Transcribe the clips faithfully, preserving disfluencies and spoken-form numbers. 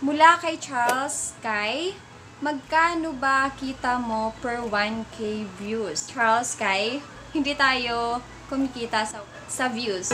Mula kay Charles Sky, magkano ba kita mo per one K views? Charles Sky, hindi tayo kumikita sa, sa views.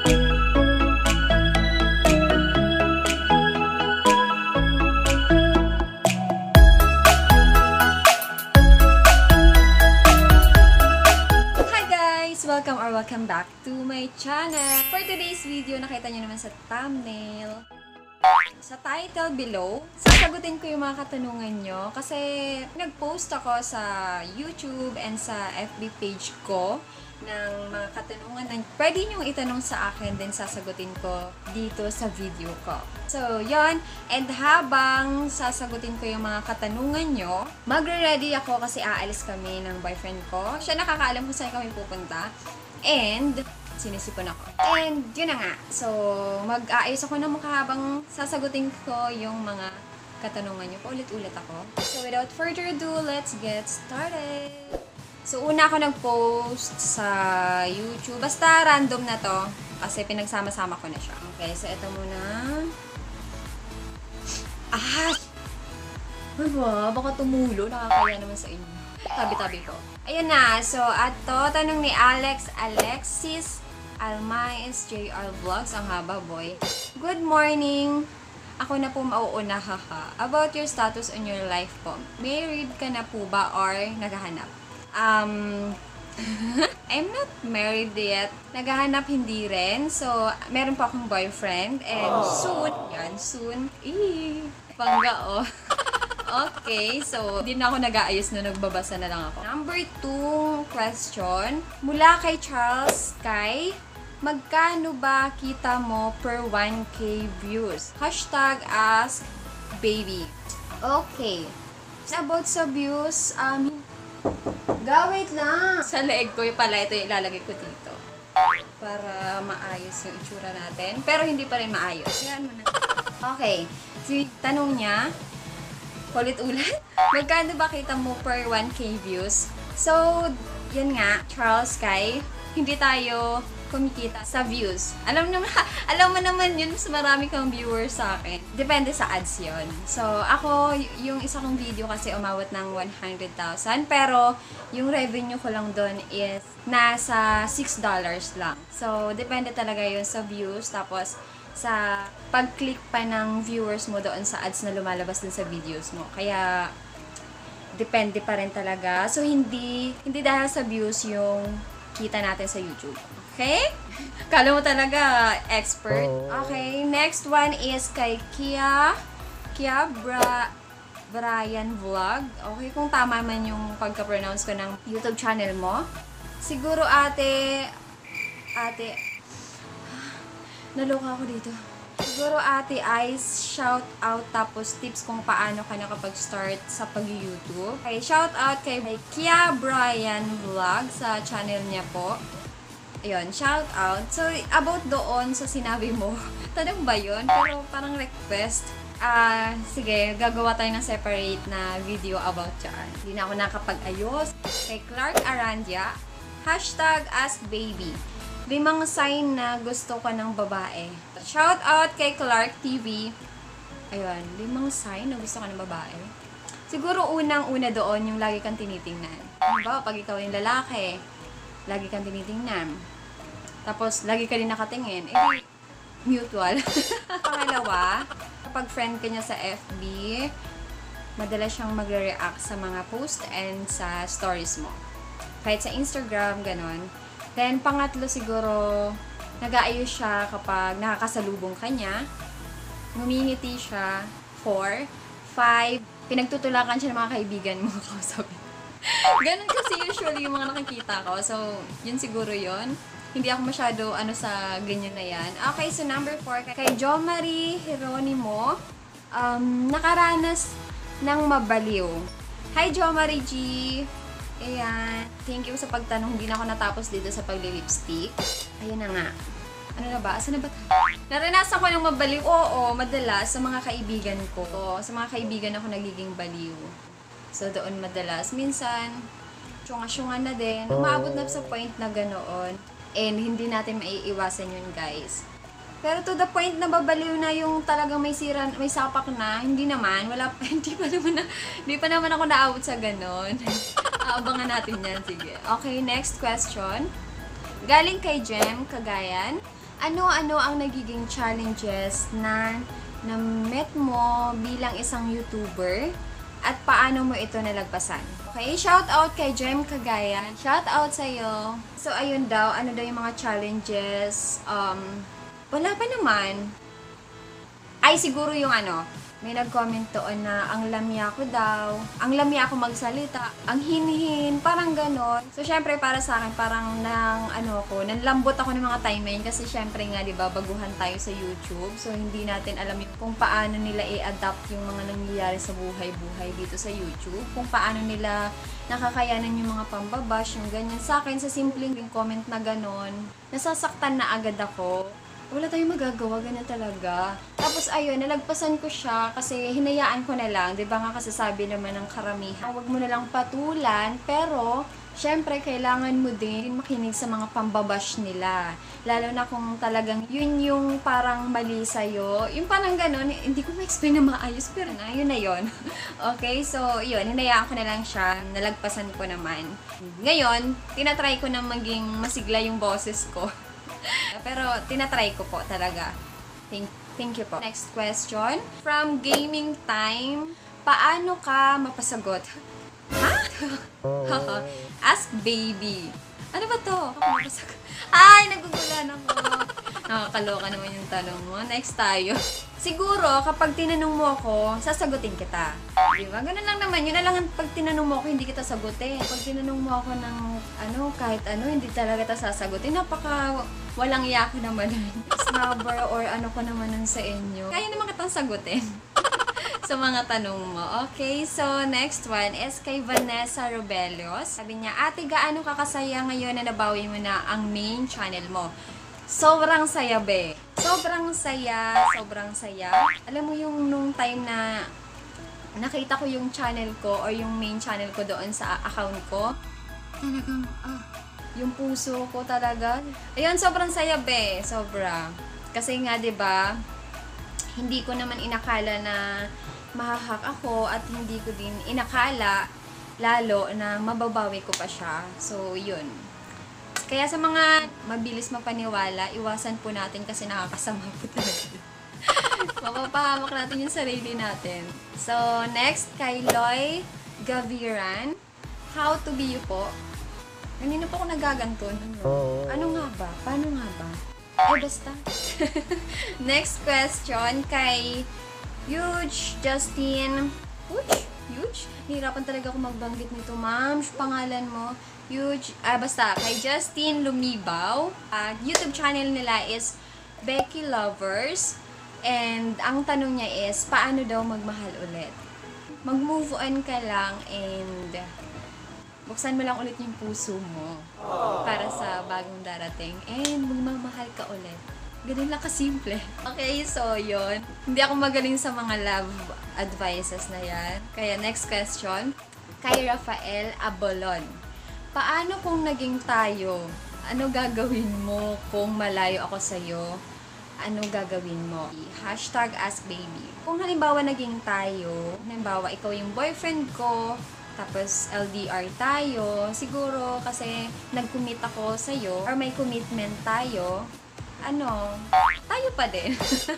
Welcome or welcome back to my channel. For today's video, nakita nyo naman sa thumbnail, sa title below, sasagutin ko yung mga katanungan nyo kasi nag-post ako sa YouTube and sa F B page ko ng mga katanungan na pwede nyo itanong sa akin, then sasagutin ko dito sa video ko. So, yon. And habang sasagutin ko yung mga katanungan nyo, magre-ready ako kasi aalis kami ng boyfriend ko. Siya nakakaalam kung saan kami pupunta. And, sinisipon ako. And, yun na nga. So, mag-aayos ako ng mukha habang sasagutin ko yung mga katanungan nyo. Paulit-ulit ako. So, without further ado, let's get started! So, una ako nag-post sa YouTube. Basta random na to. Kasi pinagsama-sama ko na siya. Okay, so ito muna. Ah! Diba? Baka tumulo. Nakakaya naman sa inyo. Tabi-tabi ko. Ayan na. So, ato. Tanong ni Alex Alexis Almaes J R Vlogs. Ang haba, boy. Good morning. Ako na po mauuna, haha. About your status on your life po. Married ka na po ba or naghahanap? Um, I'm not married yet. Naghahanap hindi rin. So, meron pa akong boyfriend. And soon, yan, soon. Eee, pangga, oh. Okay, so, hindi na ako nag-aayos na nagbabasa na lang ako. Number two question. Mula kay Charles Sky, magkano ba kita mo per one K views? Hashtag ask baby. Okay. About sa views, um, gawit lang. Sa leeg ko yung pala, ito yung ilalagay ko dito. Para maayos yung itsura natin. Pero hindi pa rin maayos. Yan mo na. Okay. So, tanong niya, ulit-ulit, magkano ba kita mo per one K views? So, yan nga, Charles Sky, hindi tayo kumikita sa views. Alam naman, alam mo naman yun, mas marami kang viewers sa akin. Depende sa ads yun. So, ako, yung isa kong video kasi umawat ng one hundred thousand, pero yung revenue ko lang doon is nasa six dollars lang. So, depende talaga yun sa views, tapos sa pag-click pa ng viewers mo doon sa ads na lumalabas din sa videos mo. Kaya, depende pa rin talaga. So, hindi, hindi dahil sa views yung kita natin sa YouTube. Okay? Kala mo talaga expert. Okay, next one is kay Kia Kia Bra Brian Vlog. Okay, kung tama man yung pagka-pronounce ko ng YouTube channel mo. Siguro ate ate naloka ako dito. Siguro ate Ice, shout out tapos tips kung paano ka nakapag-start sa pag-YouTube. Okay, shout out kay Kia Brian Vlog sa channel niya po. Ayun, shout out. So, about doon sa sinabi mo, tanong ba yun? Pero parang request. Ah, uh, sige, gagawa tayo ng separate na video about dyan. Hindi na ako nakapag-ayos. Kay Clark Arandia, hashtag ask baby. Limang sign na gusto ka ng babae. Shout out kay Clark T V. Ayun, limang sign na gusto ka ng babae. Siguro unang-una doon yung lagi kang tinitingnan. Ano ba, pag ikaw yung lalaki, lagi kang tinitingnan. Tapos, lagi ka rin nakatingin. Eh, mutual. Pangalawa, kapag friend ka niya sa F B, madalas siyang magre-react sa mga post and sa stories mo. Kahit sa Instagram, ganon. Then, pangatlo siguro, nag-aayos siya kapag nakakasalubong ka niya. Ngumingiti siya. Four. Five, pinagtutulakan siya ng mga kaibigan mo. Kausapin. Ganun kasi usually yung mga nakikita ko. So, yun siguro yun. Hindi ako masyado ano sa ganyan na yan. Okay, so number four. Kay Jo Marie Jeronimo, um, nakaranas ng mabaliw. Hi, Jo Marie G! Ayan. Thank you sa pagtanong. Hindi na ako natapos dito sa pagli-lipstick. Ayun na nga. Ano na ba? Asa na ba tayo? Naranasan ko ng mabaliw. Oo, madalas sa mga kaibigan ko. O, sa mga kaibigan ako nagiging baliw. So, doon madalas. Minsan, syunga-syunga na din. Umaabot na sa point na ganoon. And hindi natin maiiwasan yun, guys. Pero to the point na babaliw na yung talagang may sira, may sapak na, hindi naman, wala pa, hindi pa naman na, hindi pa naman ako naabot sa ganon. Aabangan natin yan, sige. Okay, next question. Galing kay Jem, Cagayan. Ano-ano ang nagiging challenges na na-met mo bilang isang YouTuber at paano mo ito nalagpasan? Okay, shout out kay Jem Cagayan. Shout out sa'yo. So, ayun daw, ano daw yung mga challenges, um, wala pa naman. Ay, siguro yung ano, may nag-comment doon na ang lamya ko daw, ang lamya ako magsalita, ang hinhin, parang ganon. So, syempre, para sa akin, parang nang, ano ko, nanlambot ako ng mga timeline kasi syempre nga, di ba, baguhan tayo sa YouTube. So, hindi natin alam kung paano nila i-adapt yung mga nangyayari sa buhay-buhay dito sa YouTube. Kung paano nila nakakayanan yung mga pambabash, yung ganyan. Sa akin, sa simpleng comment na ganon, nasasaktan na agad ako. Wala tayong magagawa, ganyan talaga. Tapos ayun, nalagpasan ko siya kasi hinayaan ko na lang. Diba nga kasi sabi naman ng karamihan, huwag mo na lang patulan, pero syempre kailangan mo din makinig sa mga pambabash nila. Lalo na kung talagang yun yung parang mali sa'yo. Yung parang ganun, hindi ko ma-explain na maayos, pero na, yun na yun. Okay, so yun, hinayaan ko na lang siya, nalagpasan ko naman. Ngayon, tinatry ko na maging masigla yung boses ko. Pero, tinatry ko po talaga. Thank, thank you po. Next question. From Gaming Time, paano ka mapasagot? Ha? Ask baby. Ano ba to? Mapasagot. Ay, nagugulan ako. Nakakaloka naman yung tanong mo. Next tayo. Siguro, kapag tinanong mo ako, sasagutin kita. Di ba? Ganun lang naman. Yun na lang pag tinanong mo ako, hindi kita sagutin. Pag tinanong mo ako ng ano, kahit ano, hindi talaga kita sasagutin. Napaka walang iya ko naman. Snubber or ano ko naman nun sa inyo. Kaya naman kitang sagutin. Sa mga tanong mo. Okay, so next one is kay Vanessa Robelios. Sabi niya, ate, gaano ka kasaya ngayon na nabawi mo na ang main channel mo? Sobrang saya, be. Sobrang saya, sobrang saya. Alam mo yung nung time na nakita ko yung channel ko or yung main channel ko doon sa account ko, talagang, ah, yung puso ko talaga. Ayun, sobrang saya, be. Sobra. Kasi nga, 'di ba? Hindi ko naman inakala na mahahak ako at hindi ko din inakala lalo na mababawi ko pa siya. So, yun. Kaya sa mga mabilis mapaniwala, iwasan po natin kasi nakakasama po talaga. Mapapahamak natin yung sarili natin. So, next, kay Loy Gaviran. How to be you po? Kanina po ako nagaganton. Ano nga ba? Paano nga ba? Eh, basta. Next question kay Huge Justin. Huge? Huge? Hirapan talaga ako magbanggit nito, ma'am. Pangalan mo. Huge. Ah, basta. Kay Justin Lumibaw. Uh, YouTube channel nila is Becky Lovers. And ang tanong niya is, paano daw magmahal ulit? Mag-move on ka lang and buksan mo lang ulit yung puso mo para sa bagong darating and magmamahal ka ulit. Ganun lang kasimple. Okay, so yun. Hindi ako magaling sa mga love advices na yan. Kaya next question. Kay Rafael Abolon. Paano kung naging tayo? Ano gagawin mo kung malayo ako sa'yo? Ano gagawin mo? Hashtag ask baby. Kung halimbawa naging tayo, halimbawa ikaw yung boyfriend ko, tapos L D R tayo, siguro kasi nag-commit ako sa'yo, or may commitment tayo, ano, tayo pa din.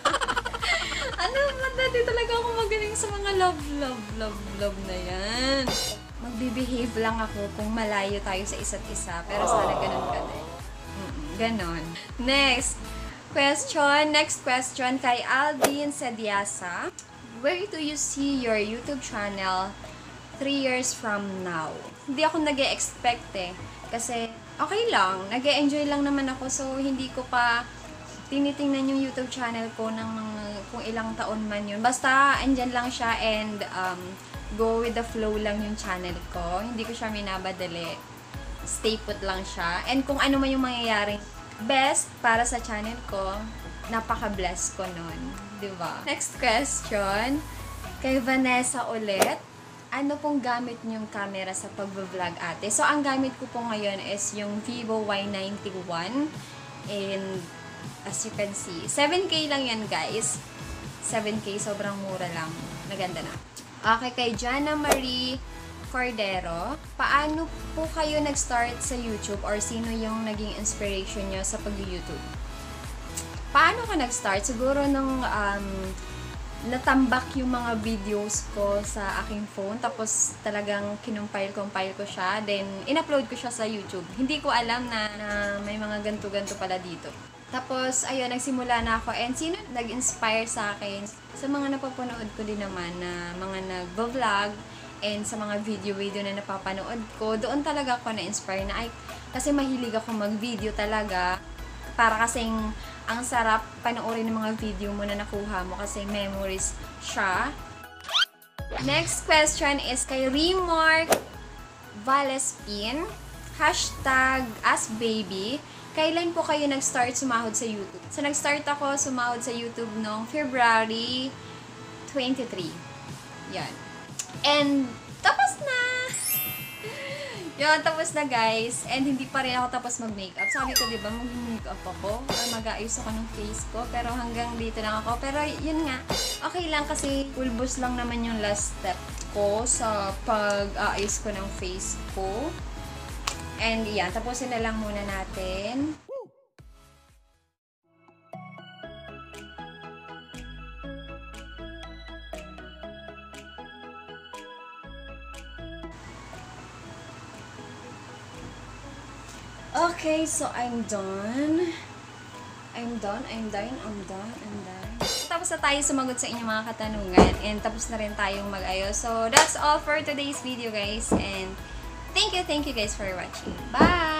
Ano, madati talaga ako magaling sa mga love, love, love, love na yan. Magbe-behave lang ako kung malayo tayo sa isa't isa, pero sana ganun ka din. Mm-mm, ganon. Next question, next question kay Aldin Sediasa. Where do you see your YouTube channel three years from now? Hindi ako nag-e-expect eh. Kasi, okay lang. Nag-e-enjoy lang naman ako. So, hindi ko pa tinitingnan yung YouTube channel ko ng mga kung ilang taon man yun. Basta, andyan lang siya and um, go with the flow lang yung channel ko. Hindi ko siya minabadali. Stay put lang siya. And kung ano man yung mangyayaring best para sa channel ko, napaka-bless ko nun. Diba? Next question. Kay Vanessa ulit. Ano pong gamit niyong camera sa pag-vlog ate? So, ang gamit ko po ngayon is yung Vivo Y ninety-one. And As you can see. seven K lang yan, guys. seven K, sobrang mura lang. Naganda na. Okay, kay Jana Marie Cordero, paano po kayo nag-start sa YouTube or sino yung naging inspiration nyo sa pag-YouTube? Paano ka nag-start? Siguro nung um, natambak yung mga videos ko sa aking phone, tapos talagang kinumpile-compile ko siya, then in-upload ko siya sa YouTube. Hindi ko alam na, na may mga ganto-ganto pala dito. Tapos, ayun, nagsimula na ako. And sino nag-inspire sa akin? Sa mga napapanood ko din naman na mga nag-vlog and sa mga video-video na napapanood ko, doon talaga ako na-inspire na, ay, kasi mahilig ako mag-video talaga. Para kasing ang sarap panoorin ng mga video mo na nakuha mo kasi memories siya. Next question is kay Remark Valespin. Hashtag AskBaby. Kailan po kayo nag-start sumahod sa YouTube? So, nag-start ako sumahod sa YouTube noong February twenty-three. Yan. And, tapos na! Yan, tapos na guys. And hindi pa rin ako tapos mag-makeup. Sabi ko, diba, mag-makeup ako or mag-aayos ako ng face ko. Pero hanggang dito lang ako. Pero yun nga, okay lang kasi pulbos lang naman yung last step ko sa pag-aayos ko ng face ko. And yan, tapusin na lang muna natin. Okay, so I'm done. I'm done, I'm done, I'm done, I'm done. Tapos na tayo sumagot sa inyong mga katanungan and tapos na rin tayong mag-ayos. So, that's all for today's video, guys. And thank you, thank you guys for watching. Bye!